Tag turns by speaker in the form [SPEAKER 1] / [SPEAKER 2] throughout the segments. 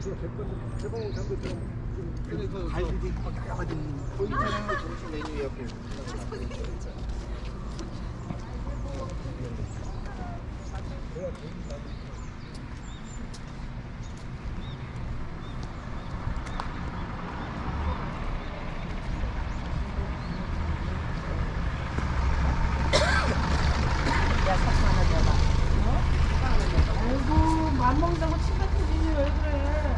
[SPEAKER 1] 개봉 장도처럼 그래서 갈비도 있고 여러 가지 거기 있잖아요. 점심 메뉴 옆에.
[SPEAKER 2] 아이고 맘 먹는다고 침 뱉어지니 왜 그래?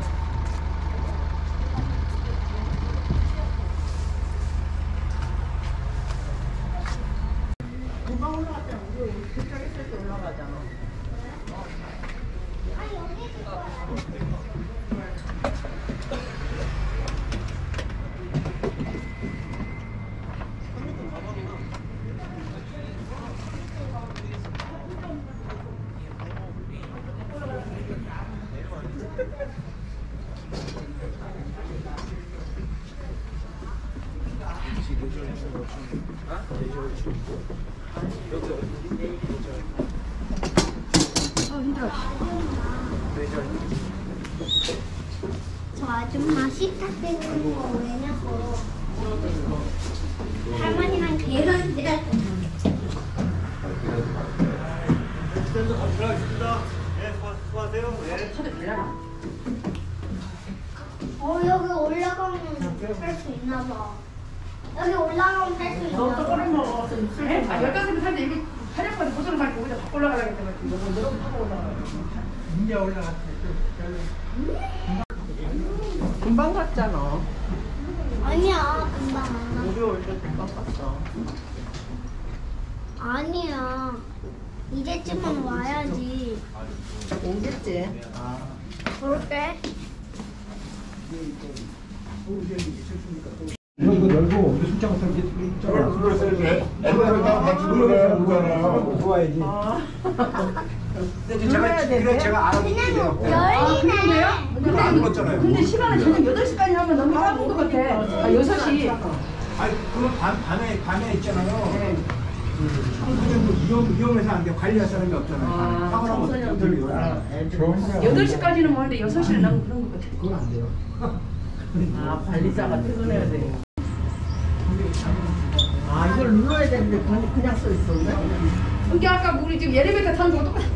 [SPEAKER 2] 금방 올라갔잖아. 우리 그쪽 있을 때 올라가잖아.
[SPEAKER 3] 저 아줌마 식탁 때리는 거 왜냐고 할머니랑 개런데 여기 올라가면 살 수 있나 봐. 여기 올라가면 살 수 있나 봐.
[SPEAKER 2] 너또 꼬리 먹어. 네? 아 15살 살때 여기 사냥꾼이 고소를 말고 거기다 다 올라가려고 했더니 너무 타고 올라가.
[SPEAKER 1] 이제 올라갔지.
[SPEAKER 2] 금방 갔잖아.
[SPEAKER 3] 아니야 금방 안 가.
[SPEAKER 2] 우리 올 때 금방 갔어.
[SPEAKER 3] 아니야 이제쯤은 와야지.
[SPEAKER 2] 오겠지.
[SPEAKER 3] 그럴게.
[SPEAKER 1] 이거 열고 우리 숫자 같은 게 있잖아. 애들은 다 같이 놀아야 좋아야지. 근데 제가 알아볼게요.
[SPEAKER 3] 열리네.
[SPEAKER 1] 안 먹었잖아요.
[SPEAKER 2] 근데 시간을 저녁 8시까지 하면 너무 짧은 것 같아. 아 6시.
[SPEAKER 1] 아니 그건 밤에 있잖아요.
[SPEAKER 2] 네.
[SPEAKER 1] 위험해서 안 돼. 관리할 사람이 없잖아요. 사고 나면 어떻게
[SPEAKER 2] 8시까지는 뭐하는데 6시는 너무 그런 것 같아.
[SPEAKER 1] 그건 안 돼요.
[SPEAKER 2] 아 관리자가 퇴근해야 돼. 아 이걸 눌러야 되는데 그냥 써 있었네. 이게 아까 우리 지금 엘리베이터 타는 거 똑같아.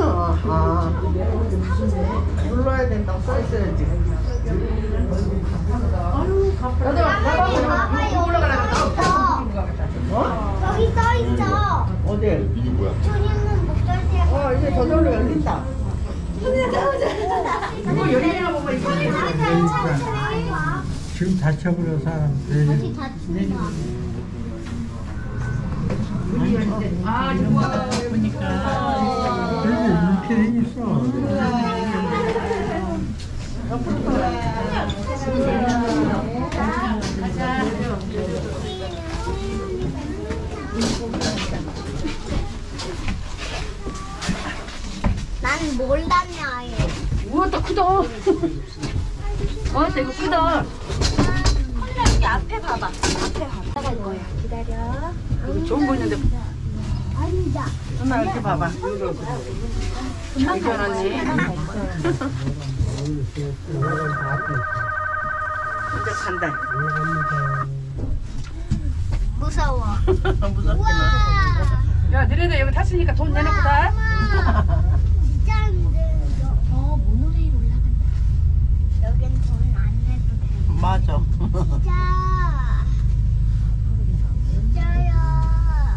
[SPEAKER 2] 눌러야 된다고 써 있어야지. 아유 나도 이거 올라가려고
[SPEAKER 3] 여기 써 있어.
[SPEAKER 2] 어디?
[SPEAKER 3] 준이는 목소리가.
[SPEAKER 2] 이제 저절로 열린다. 이거 열리나 보면 이거
[SPEAKER 4] 지금 다쳐버려 사람들이.
[SPEAKER 3] 다시 다치는 거.
[SPEAKER 2] 아 좋아 보니까
[SPEAKER 4] 그래도 이렇게 있어.
[SPEAKER 3] 난 몰랐냐 아예.
[SPEAKER 2] 우와 또 크다. 이거 크다.
[SPEAKER 3] 여기 앞에 봐봐. 앞에 봐봐. 나갈 거야. 기다려.
[SPEAKER 2] 좋은 거 있는데
[SPEAKER 3] 아니다.
[SPEAKER 2] 엄마 이렇게 봐봐. 잘 변하네. 이제 간다.
[SPEAKER 3] 무서워.
[SPEAKER 2] 무섭구나.
[SPEAKER 3] 우와.
[SPEAKER 2] 야 너네들 여기 탔으니까 돈 내놓고 다.
[SPEAKER 3] 진짜 힘들어. 모노레일 올라간다. 여긴 돈 안 내도 돼.
[SPEAKER 2] 맞아.
[SPEAKER 3] 진짜. 진짜야.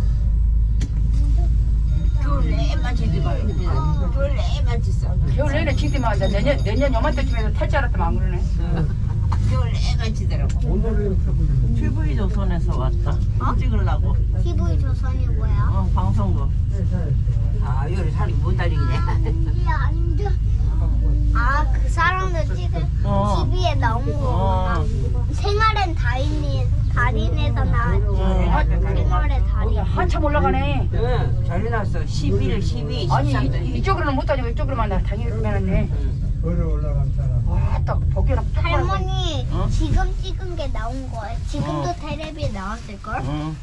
[SPEAKER 5] 겨울 내만 지지 마요. 겨울 내만 짖어.
[SPEAKER 2] 겨울 내내 지지 마. 내년 요맘때쯤에서 탈 줄 알았더만 안 그러네.
[SPEAKER 5] 겨울 내만 지더라고.
[SPEAKER 6] TV 조선에서 왔다. 찍으려고.
[SPEAKER 3] TV 조선이 뭐야?
[SPEAKER 6] 방송국.
[SPEAKER 5] 아, 요리 살이 못 달리기네.
[SPEAKER 3] 이게 안 돼. 아, 그 사람들 찍은 TV에 나온 거구나. 생활엔 달인에서 나왔지. 생활의 달인.
[SPEAKER 2] 한참 올라가네.
[SPEAKER 5] 응, 잘 나왔어. 11, 12, 13.
[SPEAKER 2] 아니 이쪽으로는 못 다니고 이쪽으로만 나 다니면 해놨네.
[SPEAKER 4] 걸어 올라간 사람.
[SPEAKER 2] 와딱 보기랑
[SPEAKER 3] 할머니 지금 찍은 게 나온 거야. 지금도 텔레비에 나왔을걸?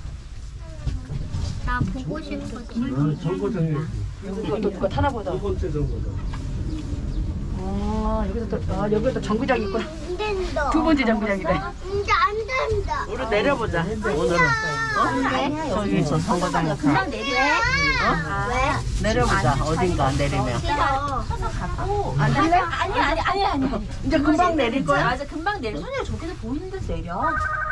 [SPEAKER 3] 나 보고 싶거든.
[SPEAKER 1] 정거장에
[SPEAKER 2] 이거 타나 보다.
[SPEAKER 1] 두 번째 정거장.
[SPEAKER 2] 여기도 정구장 있구나.
[SPEAKER 3] 안 된다.
[SPEAKER 2] 두 번째 정구장이래.
[SPEAKER 3] 이제 안 된다.
[SPEAKER 6] 우리 내려보자. 오늘은 저기 저 선거장에
[SPEAKER 3] 금방 내리래. 왜?
[SPEAKER 6] 내려보자. 어딘가 내리면.
[SPEAKER 3] 싫어.
[SPEAKER 2] 안 될래?
[SPEAKER 5] 아니.
[SPEAKER 6] 이제 금방 내릴 거야?
[SPEAKER 5] 맞아, 금방 내려. 손이야 저기서 보이는 데서 내려.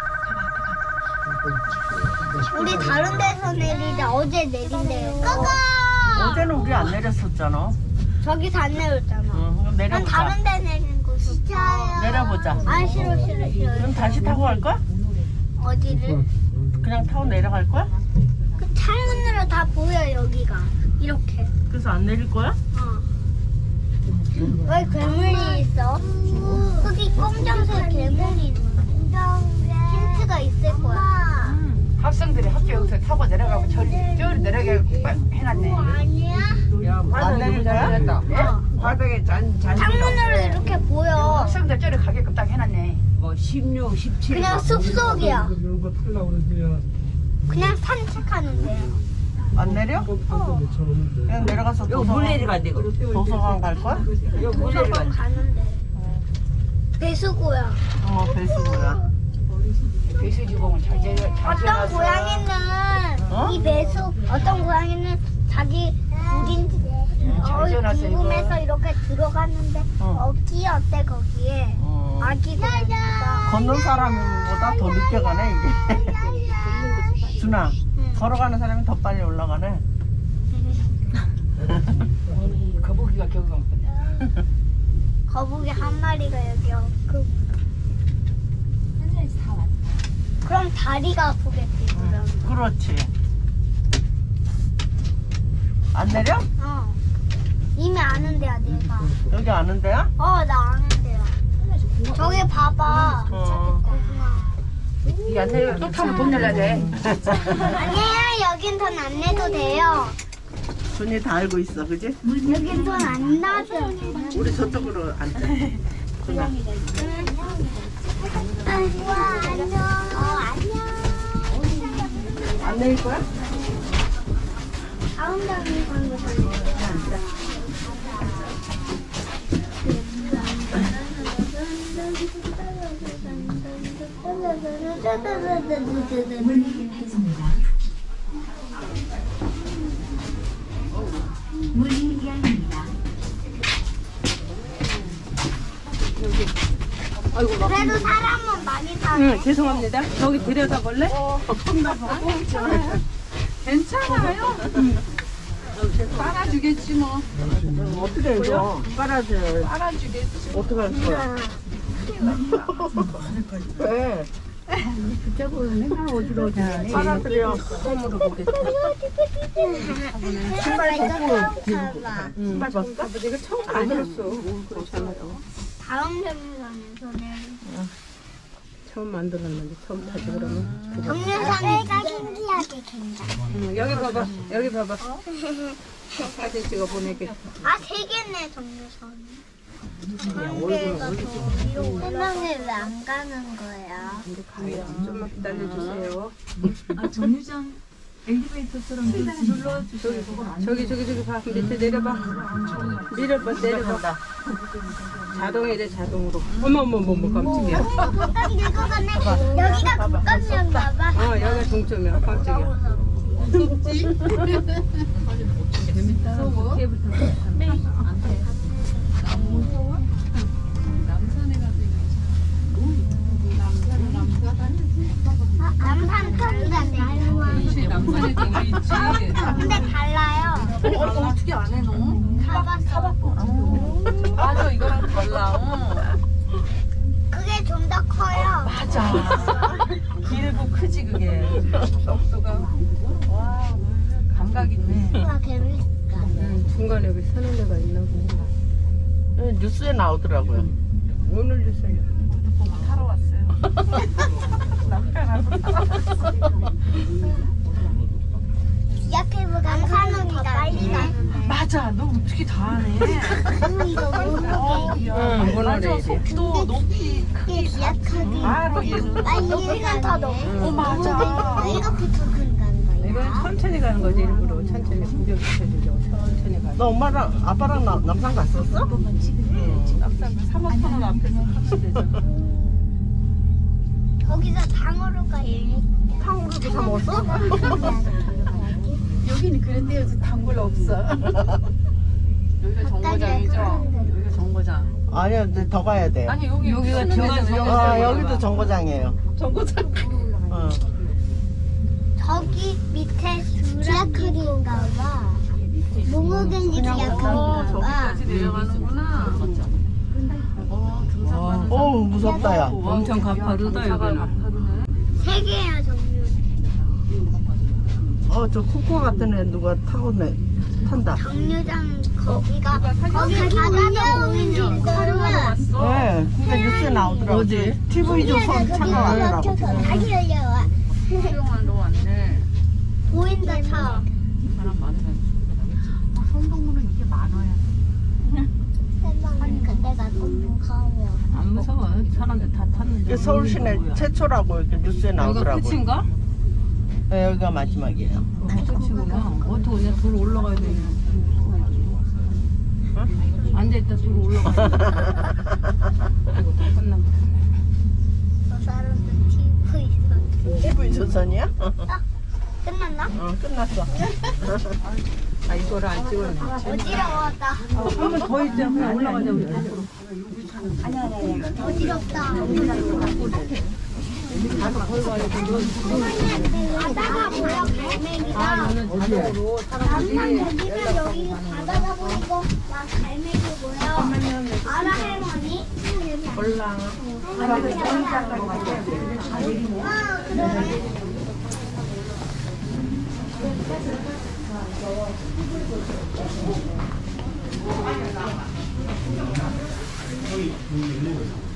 [SPEAKER 3] 우리 다른 데서 내리자. 어제 내린대요. 꺼꺼.
[SPEAKER 6] 어제는 우리 안 내렸었잖아.
[SPEAKER 3] 저기서 안 내렸잖아.
[SPEAKER 6] 응, 그럼
[SPEAKER 3] 난
[SPEAKER 6] 내려보자.
[SPEAKER 3] 다른 데 내리는 거 진짜요.
[SPEAKER 6] 내려보자.
[SPEAKER 3] 아 싫어.
[SPEAKER 6] 그럼 다시 타고 갈 거야?
[SPEAKER 3] 어디를?
[SPEAKER 6] 그냥 타고 내려갈 거야?
[SPEAKER 3] 그 창문으로 다 보여 여기가. 이렇게.
[SPEAKER 6] 그래서 안 내릴 거야?
[SPEAKER 3] 왜 괴물이 있어? 거기 검정색 괴물이 있는 힌트가 있을 거야.
[SPEAKER 2] 학생들이 학교 여기서 타고 내려가고 저리 내려가게 해놨네.
[SPEAKER 3] 아니야?
[SPEAKER 6] 안 내릴 거야?
[SPEAKER 5] 바닥에
[SPEAKER 3] 창문으로 이렇게 보여.
[SPEAKER 2] 학생들 저리 가게끔 딱 해놨네.
[SPEAKER 5] 뭐 16, 17.
[SPEAKER 3] 그냥 숲속이야.
[SPEAKER 4] 이런 거 타려고 그러지.
[SPEAKER 3] 그냥 산책하는데.
[SPEAKER 6] 안 내려? 그냥 내려가서
[SPEAKER 5] 이거 물 내려가 돼, 이거.
[SPEAKER 6] 도서관 갈 거야?
[SPEAKER 5] 이거 물 내려가
[SPEAKER 3] 무조건
[SPEAKER 5] 돼.
[SPEAKER 3] 가는데. 배수구야.
[SPEAKER 6] 배수구야.
[SPEAKER 2] 배수지공은 잘
[SPEAKER 3] 어떤
[SPEAKER 2] 지어놨어.
[SPEAKER 3] 고양이는
[SPEAKER 6] 어?
[SPEAKER 3] 이 배수, 어떤 고양이는 자기 우린
[SPEAKER 2] 잘 지어놨어, 이거.
[SPEAKER 3] 죽음에서 이렇게 들어갔는데 어기 어때 거기에 아기 고양이가.
[SPEAKER 6] 걷는 사람보다 더 늦게 가네, 이게. 준아, 걸어가는 사람이 더 빨리 올라가네.
[SPEAKER 2] 거북이가 겨우 먹거든.
[SPEAKER 3] 거북이 한 마리가 여기 없고. 그럼 다리가 아프겠지 그럼.
[SPEAKER 6] 그렇지. 안 내려?
[SPEAKER 3] 이미 아는데야 내가.
[SPEAKER 6] 여기 아는 데야?
[SPEAKER 3] 나 아는데요. 저기 봐봐.
[SPEAKER 2] 이게 안 내려. 또 타면 돈 내려야 돼.
[SPEAKER 3] 아니에요. 여긴 돈 안 내도 돼요.
[SPEAKER 6] 준이 다 알고 있어, 그지?
[SPEAKER 3] 여긴 돈 안 나죠.
[SPEAKER 6] 우리 저쪽으로 앉자. 준아.
[SPEAKER 3] 안녕. 안녕.
[SPEAKER 6] 안 내릴 거야?
[SPEAKER 3] 가운데 있는 거 그래도 사람은 많이 사네.
[SPEAKER 2] 죄송합니다. 저기 데려다 볼래? 괜찮아요. 빨아주겠지 뭐.
[SPEAKER 6] 어떻게 해줘?
[SPEAKER 2] 빨아주겠지.
[SPEAKER 6] 어떻게 할 거야? 왜? 빨아들여. 홈으로 보겠다.
[SPEAKER 3] 신발 벗고.
[SPEAKER 6] 신발 벗을까?
[SPEAKER 2] 내가 처음 안 들었어.
[SPEAKER 3] 다음 정류장에서는
[SPEAKER 2] 처음 만들었는데 처음 타지 그러면.
[SPEAKER 3] 정류장이가 신기하게 굉장히.
[SPEAKER 2] 여기 봐봐. 여기 봐봐. 사진 찍어 보내게.
[SPEAKER 3] 세 개네 정류장이. 그런데가 더 위로 올라가면 왜안 가는 거야?
[SPEAKER 2] 좀만 기다려주세요.
[SPEAKER 7] 정류장 엘리베이터처럼 눌러주세요.
[SPEAKER 2] 저기 봐. 밑에 내려봐. 내려봐. 자동이 돼 자동으로. 어머 깜짝이야.
[SPEAKER 3] 독감 들고 가네. 여기가 독감이었나 봐.
[SPEAKER 2] 여기가 동점이야. 깜짝이야.
[SPEAKER 3] 남산 편이란데.
[SPEAKER 7] 남산에 거기 있지.
[SPEAKER 3] 근데 달라요.
[SPEAKER 7] 어떻게 안 해, 너?
[SPEAKER 3] 타봤어.
[SPEAKER 7] 맞아, 이거랑 달라.
[SPEAKER 3] 그게 좀 더 커요.
[SPEAKER 7] 맞아. 길고 크지, 그게. 속도가. 와, 감각 있네.
[SPEAKER 3] 개미.
[SPEAKER 2] 중간에 여기 사는 데가 있나 보네.
[SPEAKER 6] 뉴스에 나오더라고요.
[SPEAKER 2] 오늘 뉴스에.
[SPEAKER 7] 보고 타러 왔어요. 남편하고 타러 왔어.
[SPEAKER 3] 기약해보가 남산은 더 빨리 가는데.
[SPEAKER 7] 맞아, 너 어떻게 다 하네.
[SPEAKER 3] 이거 모르게.
[SPEAKER 7] 맞아, 속도, 높이,
[SPEAKER 3] 이게 기약하기.
[SPEAKER 7] 바로 얘는.
[SPEAKER 3] 여기는 더 높고.
[SPEAKER 7] 맞아.
[SPEAKER 3] 여기가 붙어큰 가는 거야.
[SPEAKER 2] 이건 천천히 가는 거지 일부러. 천천히 구경 시켜주려고 천천히 가.
[SPEAKER 6] 너 엄마랑 아빠랑 남산 갔었어?
[SPEAKER 7] 비싼 거 3억 원 앞에서 하면 되잖아.
[SPEAKER 3] 거기서 방어로 가요.
[SPEAKER 6] 탕후루도 사 먹었어?
[SPEAKER 2] 여기는 그런데요. 단골 없어.
[SPEAKER 7] 여기가 정거장이죠? 여기가 정거장.
[SPEAKER 6] 아니요, 이제 더 가야 돼요.
[SPEAKER 7] 아니 여기가 정거장.
[SPEAKER 6] 아, 여기도 정거장이에요.
[SPEAKER 7] 정거장.
[SPEAKER 6] 어.
[SPEAKER 3] 저기 밑에 지하철인가 봐. 몽호경이 지하철인가 봐.
[SPEAKER 7] 저기까지 내려가는구나. 등산하는
[SPEAKER 6] 어우, 무섭다, 야.
[SPEAKER 7] 엄청 가파르다 여기는.
[SPEAKER 3] 세 개야 종류.
[SPEAKER 6] 저 코코 같은 애 누가 탄다.
[SPEAKER 3] 정류장 거기가 거기 바다도 보이는 거는
[SPEAKER 6] 네, 그러니까 뉴스에 나오더라고. TV 조선 차가 왔더라고.
[SPEAKER 3] 다시 열려와.
[SPEAKER 7] 수영하러 왔네.
[SPEAKER 3] 보인다 차.
[SPEAKER 7] 사람 많으면. 성동구는 이게 많아야.
[SPEAKER 3] 쌤방은 그때가 좀 무서워.
[SPEAKER 7] 안 무서워. 사람들 다 탔는데.
[SPEAKER 6] 이게 서울 시내 최초라고 이렇게 뉴스에
[SPEAKER 7] 여기가
[SPEAKER 6] 나오더라고.
[SPEAKER 7] 끝인가?
[SPEAKER 6] 네, 여기가 마지막이에요.
[SPEAKER 7] 끝이구나. 어떻게 그냥 돌 올라가야 돼. 앉아있다 돌 올라가야 돼. 아이고 다 끝나 보네.
[SPEAKER 3] 저 사람들 TV 있어.
[SPEAKER 6] TV 조선이야?
[SPEAKER 3] 끝났나?
[SPEAKER 6] 끝났어.
[SPEAKER 7] 아 이거를 안 찍었네.
[SPEAKER 3] 어지러웠다.
[SPEAKER 7] 한 번 더 있자. 그냥 올라가자 우리 거꾸로.
[SPEAKER 3] 어지럽다. 바다가 보여 갈매기가. 남산 여기면 여기 바다가 보이고 나 갈매기 보여. 알아 할머니? 몰라. 아 그러네.